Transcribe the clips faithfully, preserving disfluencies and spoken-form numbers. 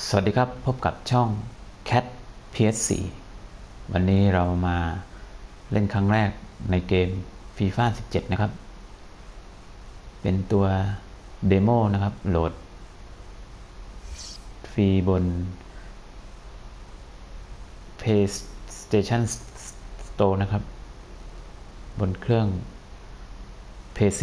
สวัสดีครับพบกับช่อง Cat พี เอส โฟร์ วันนี้เรามาเล่นครั้งแรกในเกม ฟีฟ่า สิบเจ็ด นะครับเป็นตัวเดโมนะครับโหลดฟรีบน PlayStation Store นะครับบนเครื่อง พี ซี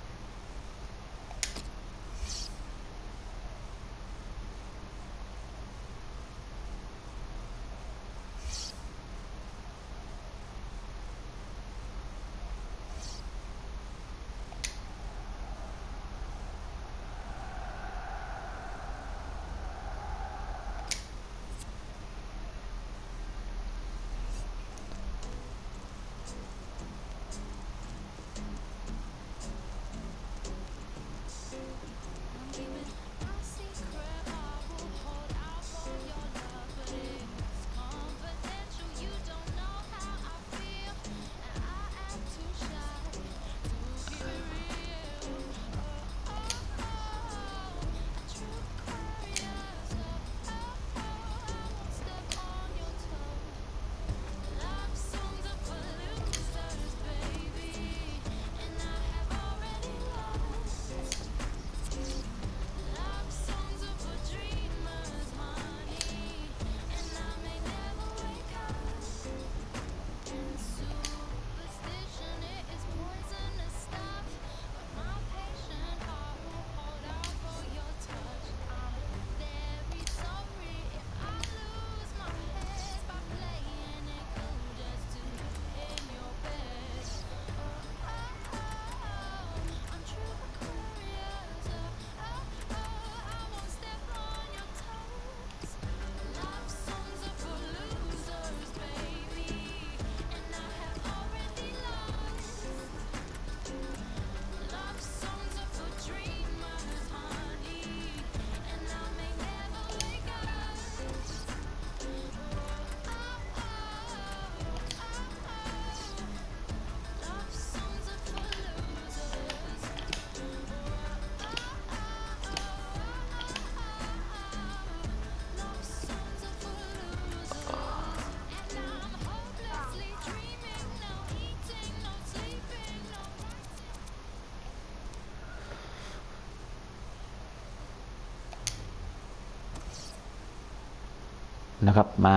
นะครับมา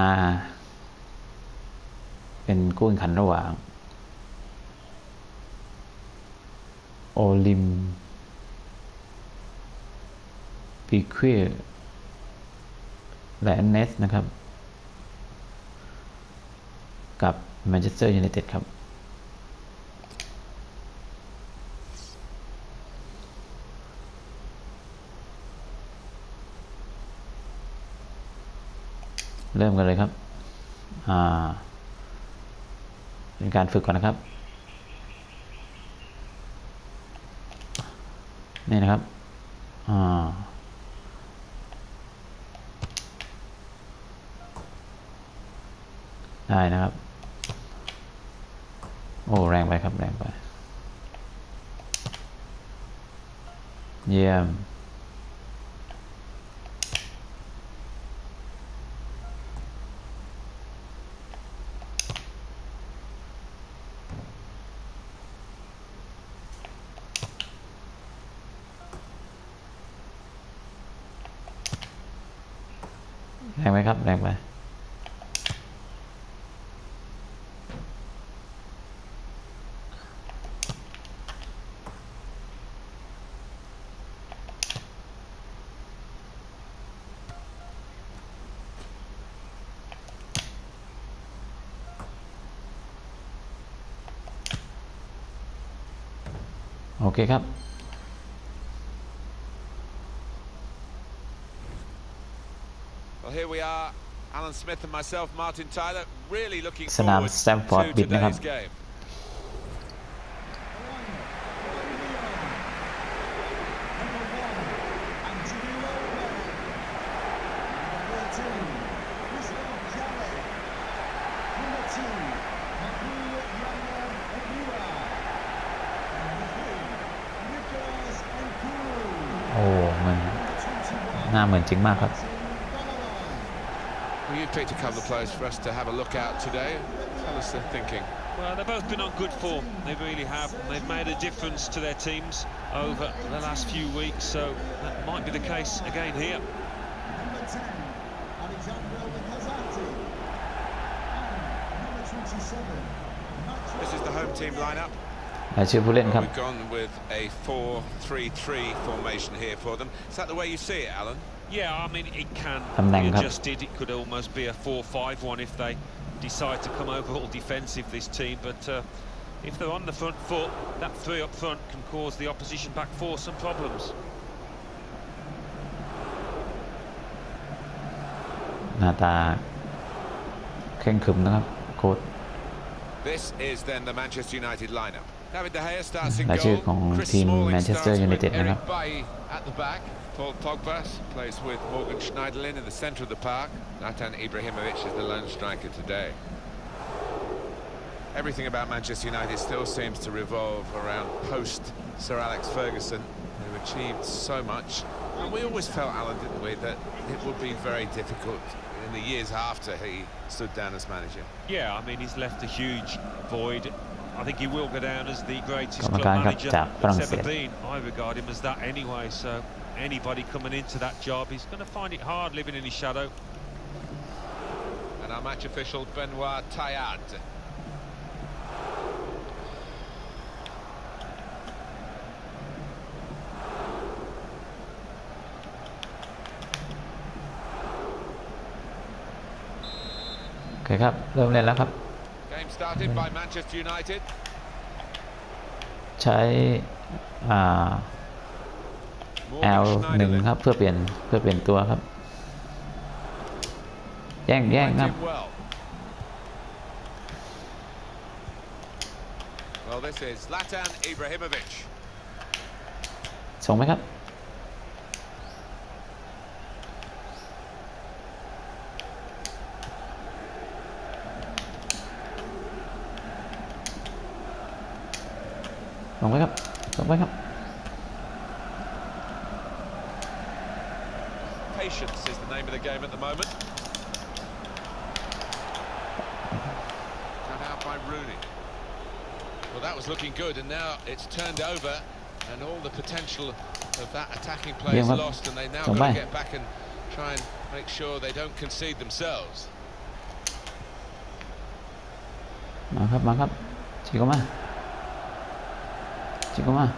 เป็นคู่แข่งขันระหว่างโอลิมปิเควและเนสนะครับกับแมนเชสเตอร์ยูไนเต็ดครับเริ่มกันเลยครับอ่าเป็นการฝึกก่อนนะครับนี่นะครับอ่าได้นะครับโอ้แรงไปครับแรงไปเยี่ยมแรงไหมครับแรงไปโอเคครับสนามสแตมฟอร์ดบิดนะครับโอ้มัน หน้าเหมือนจริงมากครับ Well, you've picked a couple of players for us to have a look at today. Tell us their thinking. Well, they've both been on good form. They really have. They've made a difference to their teams over the last few weeks, so that might be the case again here. Number ten, Alexandra Lacazette. And number twenty-seven, This is the home team lineup. รายชื่อผู้เล่นครับ We've gone with a four three three formation here for them. Is that the way you see it, Alan? Yeah, I mean, it can ตำแหน่ง be ครับ adjusted. It could almost be a four five one if they decide to come over all defensive, this team. But uh, if they're on the front foot, that three up front can cause the opposition back four some problems. หน้าตาเคร่งขรึมนะครับโค้ช This is then the Manchester United lineup. David De Gea starts in รายชื่อของ goal. Chris ทีม Smalling แมนเชสเตอร์ starts ยูไน with เต็ดนะครับ Eric Bailly at the back. Paul Pogba plays with Morgan Schneiderlin in the centre of the park. Zlatan Ibrahimovic is the lone striker today. Everything about Manchester United still seems to revolve around post-Sir Alex Ferguson, who achieved so much. And we always felt, Alan, didn't we, that it would be very difficult in the years after he stood down as manager. Yeah, I mean, he's left a huge void. I think he will go down as the greatest กรรม club การครับ manager จากฝรั่ง that's เศ ever ส been. I regard him as that anyway, so anybody coming into that job, he's going to find it hard living in his shadow. And our match official, Benoit Tayad. Okay ครับเริ่มเล่นแล้วครับ Game started by Manchester United. ใช้อ่า L หนึ่งครับเพื่อเปลี่ยนเพื่อเปลี่ยนตัวครับแย่งแย่งครับ Well. well, this is Zlatan Ibrahimovic. ส่งไหมครับส่งไปครับส่งไปครับ Patience is the name of the game at the moment. Cut out by Rooney. Well, that was looking good, and now it's turned over, and all the potential of that attacking play is lost, and they now got to get back and try and make sure they don't concede themselves. มาครับมาครับชิโกมาชิโกมา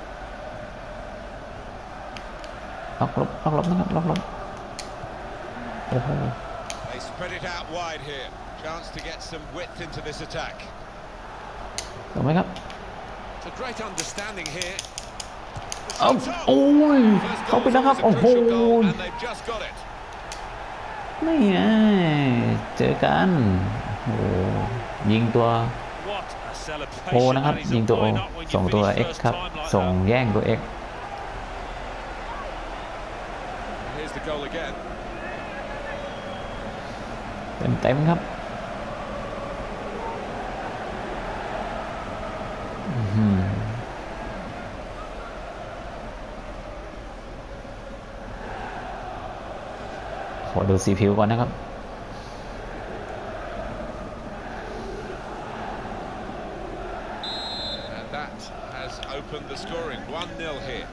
ล็อกลบล็อกลบนะครับล็อกลบโอ้โห They spread it out wide here. Chance to get some width into this attack. ถูกไหมครับ It's a great understanding here. เอ้าโอ้ยเข้าไปแล้วครับโอ้โห And they've just got it. นี่ไงเจอกันโอ้ยิงตัว What a โอ celebration นะครับ that is. ยิงตัว O Why not when you ส่งตัว finish X first ครับ time like ส่ง that? แย่งตัว X Here's the goal again. เต็มเต็มครับอื้อหือขอดูสีผิวก่อนนะครับ And that has opened the scoring. one nil here.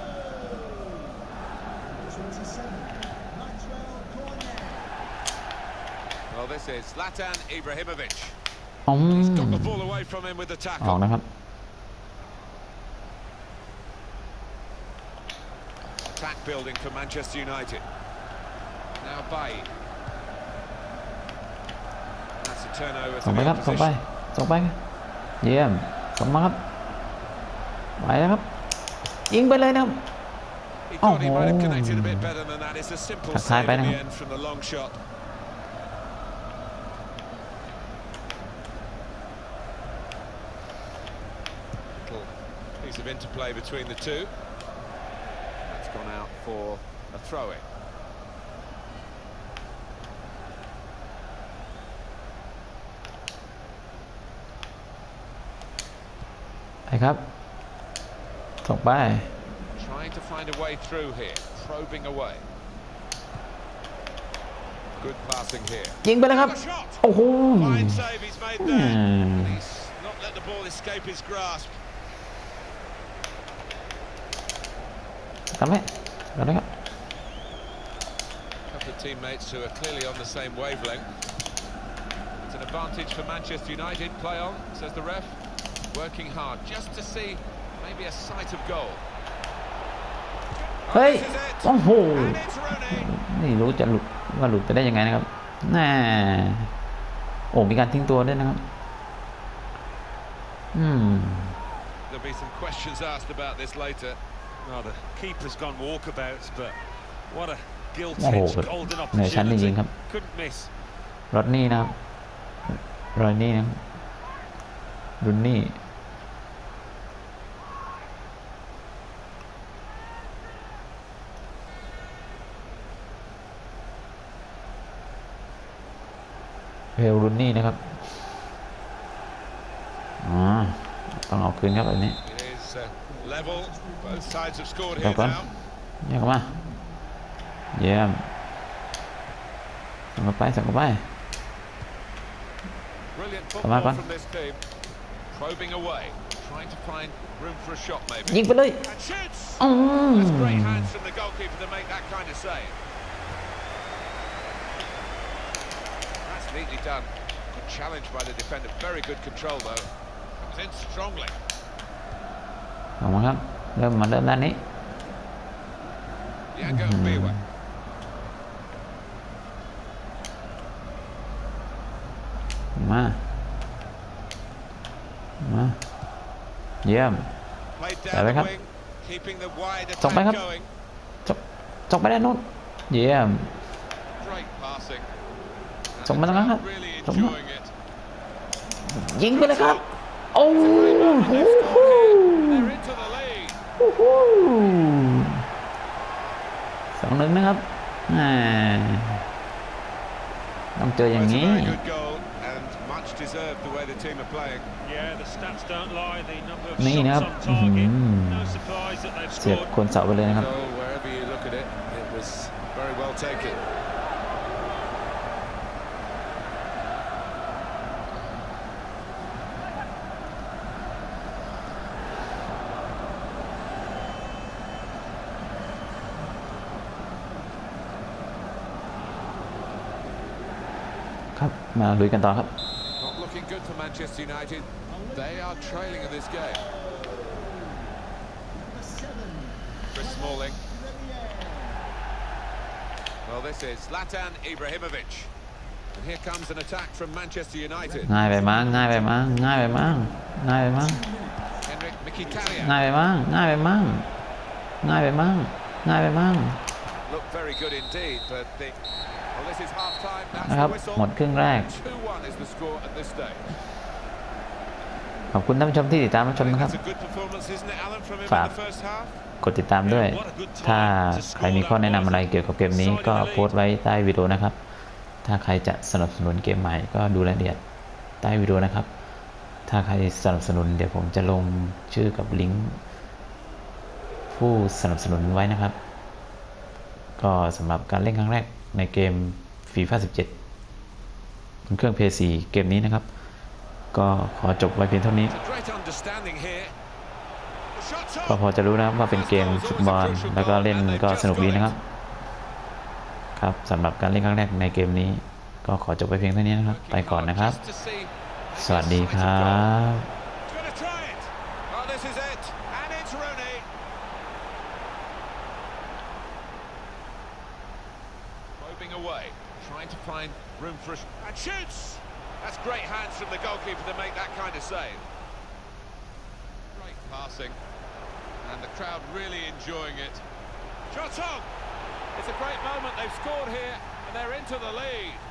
twenty-seven, Maxwell Cornet. Well, this is Zlatan Ibrahimovic. อ๋อ He's got the ball away from him with the ออก tackle. นะครับ Attack building for Manchester United. Now Bailly. That's a turnover ส่ง to ไป the ครับส่งไป opposition. ส่งไปเยี่ยมส่งมาครับไปแล้วครับยิงไปเลยนะครับ He thought he Oh. might have connected a bit better than that. It's a simple Thật save hay in the phải end from the long shot. Little piece of interplay between the two. That's gone out for a throw-in. ไปครับส่งไป Trying to find a way through here, probing away. Good passing here. ยิงไปเลยครับ โอ้โห Fine save he's made there. And he's not let the ball escape his grasp. กันไหมกันเลยครับ A couple of teammates who are clearly on the same wavelength. It's an advantage for Manchester United. Play on, says the ref. Working hard just to see maybe a sight of goal. เฮ้ย This is it. โอ้โห And it's Rooney. นี่รู้จะหลุดว่าหลุดไปได้ยังไงนะครับน่าโอ้มีการทิ้งตัวด้วยนะครับอืม There'll be some questions asked about this later. Well, the keeper's gone walkabouts, but what a โอ้โห gilt-edged golden เหนือชั้นจริง opportunity. ๆครับ Couldn't miss. รถนี่นะครับรอยนี่นะครับรุ่นนี่เพลรุ่นนี่นะครับอ๋อต้องเอาคืนครับแบบนี้ It is uh, level. Both sides have scored กลั here บก่อน now. แยกออกมาเยี่ยมส่งเข้าไปส่งเข้าไป Brilliant Come on, football come on. from this team. Probing away, trying to find room for a shot ยิ maybe. งไปเลย And shoots! อืม That's great hands from the goalkeeper to make that kind of save. That's neatly done. Good challenge by the defender. Very good control though. Comes in strongly. ออกมาครับเริ่มมาเริ่มด้านนี้ Thiago Biwa. มามาเยี่ยม Played There down we the go. wing, keeping the wide Xong attack rồi. going. จบจบไปด้านนู้นเยี่ยม Great passing. And Xong the rồi đó. crowd really Xong rồi. enjoying it. ยิงไปเลยครับโอ้โห They've scored here. They're into the lead. โอ้โหสองหนึ่งนะครับอ่าต้องเจออย่าง It's a นี้ very good goal and much deserved the way the team are playing. Yeah, the stats don't lie. The number of นี่นะครับ shots on target. Mhm. No surprise that they've เสียบ scored. คนเสาไปเลยนะครับ So wherever you look at it, it was very well taken. ครับมาลุยกันต่อครับ Not looking good for Manchester United. They are trailing in this game. Number seven. Chris Smalling. Renier. Well, this is Zlatan Ibrahimovic. And here comes an attack from Manchester United. ง่ายไปมั้งง่ายไปมั้งง่ายไปมั้งง่ายไปมั้ง Henrik Mkhitaryan. ง่ายไปมั้งง่ายไปมั้งง่ายไปมั้งง่ายไปมั้ง Look very good indeed, but the... Well, this is half-time. นะ That's ครับ the whistle. หมดครึ่งแรก two one is the score at this stage. ขอบคุณท่านผู้ชมที่ติดตามรับช I ม think นะครับ that's a good performance, isn't it, Alan, from him in Fab. the first half? กดติดตามด้วย ถ้าใครมีข้อแนะนำอะไรเกี่ยวกับเกมนี้ก็โพสต์ไว้ใต้วิดีโอนะครับ ถ้าใครจะสนับสนุนเกมใหม่ก็ดูรายละเอียดใต้วิดีโอนะครับ ถ้าใครสนับสนุนเดี๋ยวผมจะลงชื่อกับลิงก์ผู้สนับสนุนไว้นะครับ ก็สำหรับการเล่นครั้งแรกในเกม ฟีฟ่า สิบเจ็ด บนเครื่อง พี เอส โฟร์ เกมนี้นะครับ ก็ขอจบไว้เพียงเท่านี้ It's a great understanding here. The shot's ก็ on. พอจะรู้นะครับว่าเป็นเกมฟุตบอลแล้วก็เล่นก็สนุกดีนะครับ ครับสำหรับการเล่นครั้งแรกในเกมนี้ ก็ขอจบไปเพียงเท่านี้นะครับ ไปก่อนนะครับ Just to see maybe สวัสดี a ค sight รั of goal. บ He's going to try it. Oh, this is it. And it's Rooney. Probing away, trying to find room for a... sh- And shoots! That's great hands from the goalkeeper to make that kind of save. Great passing. And the crowd really enjoying it. Shot on! It's a great moment. They've scored here and they're into the lead.